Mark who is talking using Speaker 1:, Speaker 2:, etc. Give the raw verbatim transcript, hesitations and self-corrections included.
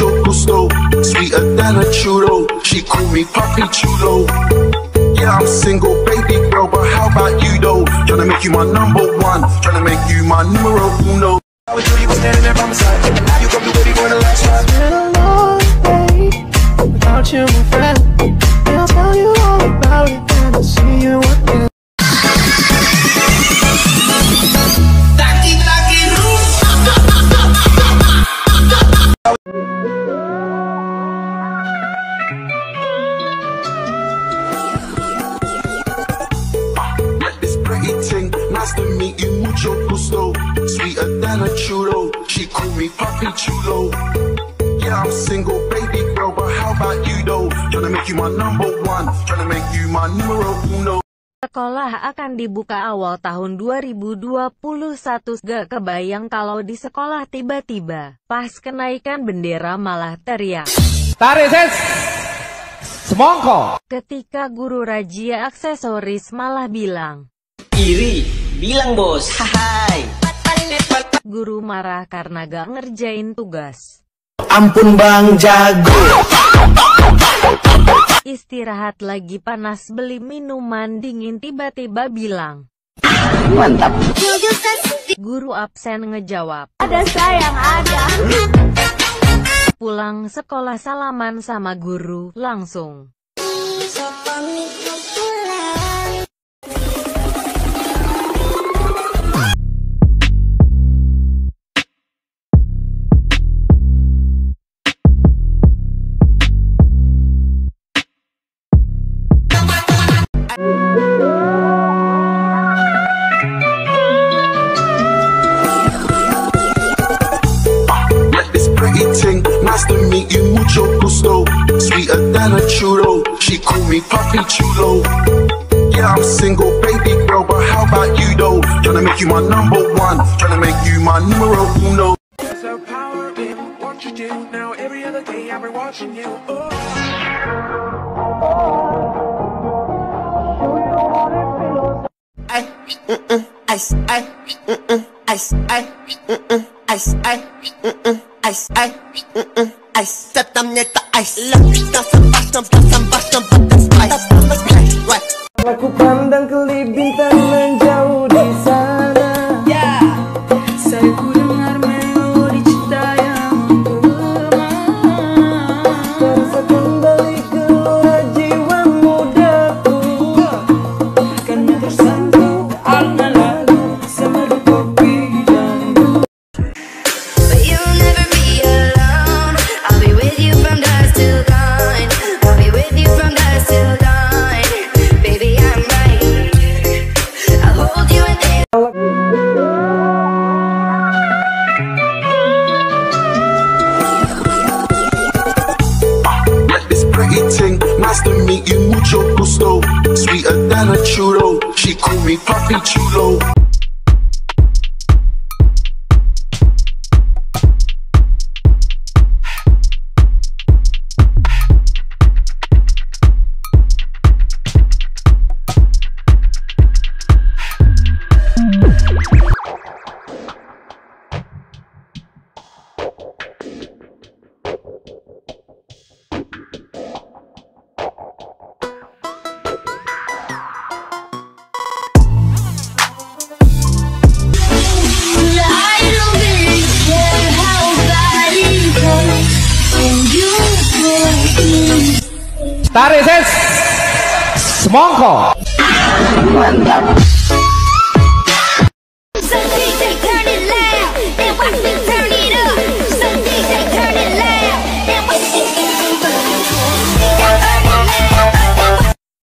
Speaker 1: mucho gusto, sweeter than a churro. She call me Papi Chulo. Yeah, I'm single, baby girl, but how about you though? Tryna make you my number one, tryna make you my numero uno. I was you was standing there by my side, and now you come to baby for the last time. It's been a long day without you, my friend. And I'll tell you all about it when I see you again. Nice to meet you, mucho gusto, sweeter than a churro. She call me Papi Chulo. Yeah, I'm single, baby girl, but how about you though? Tryna make you my number one, tryna make you my numero uno.
Speaker 2: Sekolah akan dibuka awal tahun dua ribu dua puluh satu. Gak kebayang kalau di sekolah tiba-tiba pas kenaikan bendera malah teriak
Speaker 3: tarik ses semongko.
Speaker 2: Ketika guru razia aksesoris malah bilang
Speaker 4: iri, bilang bos, hai.
Speaker 2: Guru marah karena gak ngerjain tugas.
Speaker 4: Ampun bang jago.
Speaker 2: Istirahat lagi panas beli minuman dingin tiba-tiba bilang
Speaker 4: mantap.
Speaker 2: Guru absen ngejawab
Speaker 5: ada sayang ada.
Speaker 2: Pulang sekolah salaman sama guru langsung.
Speaker 1: Nice to meet you, mucho gusto, sweeter than a churro. She call me Papi Chulo. Yeah, I'm single, baby girl, but how about you though? Tryna make you my number one, tryna make you my numero uno. So power in what you do now. Every other day I've been watching you. Oh. I, mm-mm, ice, I, mm-mm, ice, I, mm-mm, ice, I, mm-mm, ice, I, mm-mm, ice. Tetap nyata ice. Kita sampai sampai sampai sampai sampai sampai.
Speaker 6: Aku pandang kelip bintang menjauh di sana.
Speaker 5: Yeah. Saya ku dengar melodi cinta yang menggema.
Speaker 6: Terasa kembali gelora jiwa mudaku.
Speaker 5: Karena tersandung alna lagu semeru kopi dan
Speaker 7: But you'll never be alone. I'll be with you from dusk till dawn. I'll be with you from dusk till dawn. Baby, I'm right. I'll hold you in there.
Speaker 1: This pretty ting, nice to meet you, mucho gusto, sweeter than a churro. She call me Papi Chulo.
Speaker 3: Tarik ses semongko.
Speaker 4: Mantap.